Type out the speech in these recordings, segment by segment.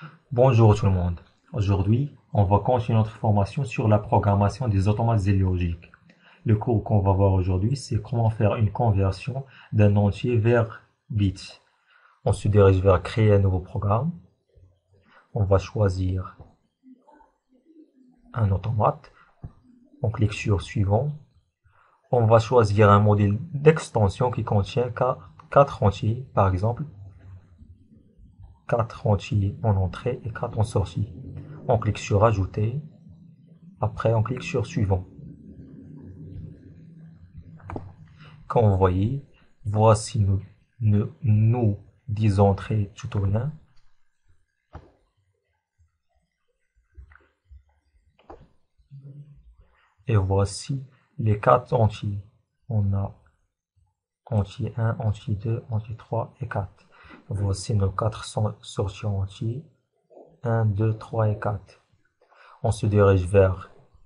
Bonjour tout le monde. Aujourd'hui, on va continuer notre formation sur la programmation des automates et logiques. Le cours qu'on va voir aujourd'hui, c'est comment faire une conversion d'un entier vers bits. On se dirige vers créer un nouveau programme. On va choisir un automate. On clique sur suivant. On va choisir un modèle d'extension qui contient 4 entiers, par exemple 4 entiers en entrée et 4 en sortie. On clique sur ajouter. Après, on clique sur suivant. Comme vous voyez, voici nos 10 entrées tutoriel. Et voici les 4 entiers. On a entier 1, entier 2, entier 3 et 4. Voici nos 4 sorties entiers. 1, 2, 3 et 4. On se dirige vers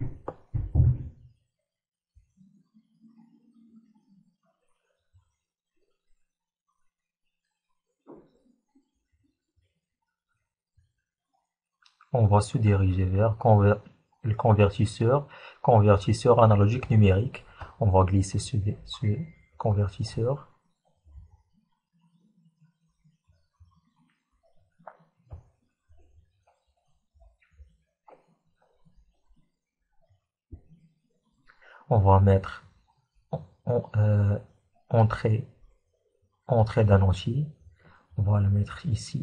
on va se diriger vers le convertisseur analogique numérique. On va glisser ce convertisseur. On va mettre entrée d'un entier. On va le mettre ici.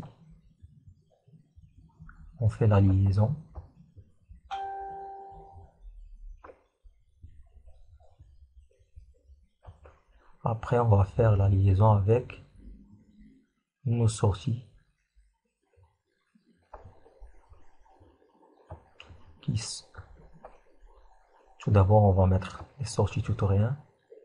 On fait la liaison. Après, on va faire la liaison avec nos sorties. Tout d'abord, on va mettre les sorties tutoriel.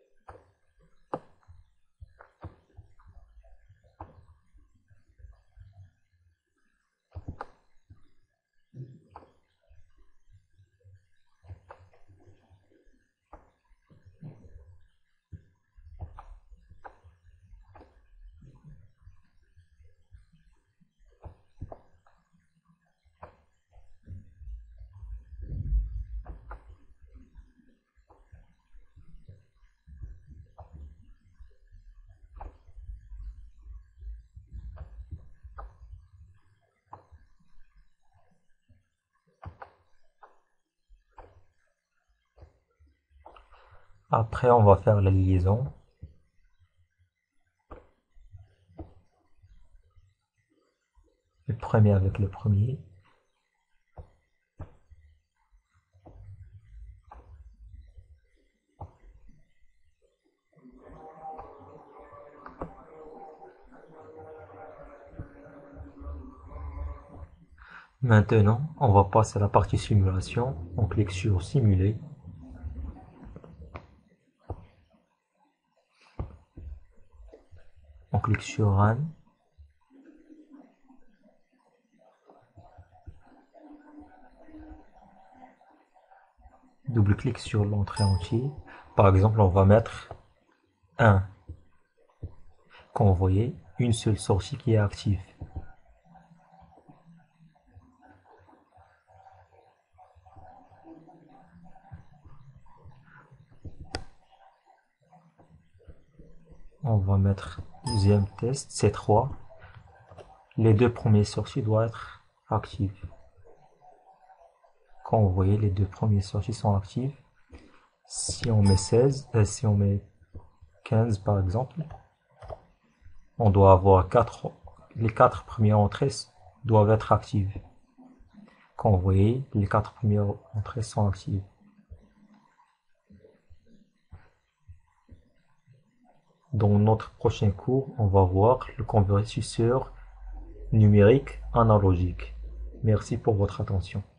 Après, on va faire la liaison. Le premier avec le premier. Maintenant, on va passer à la partie simulation. On clique sur simuler. On clique sur Run. Double-clic sur l'entrée entière. Par exemple, on va mettre 1. Comme vous voyez, une seule sortie qui est active. On va mettre deuxième test, C3. Les deux premières sorties doivent être actives. Comme vous voyez, les deux premières sorties sont actives. Si on met 16, si on met 15 par exemple, on doit avoir les 4 premières entrées doivent être actives. Comme vous voyez, les 4 premières entrées sont actives. Dans notre prochain cours, on va voir le convertisseur numérique analogique. Merci pour votre attention.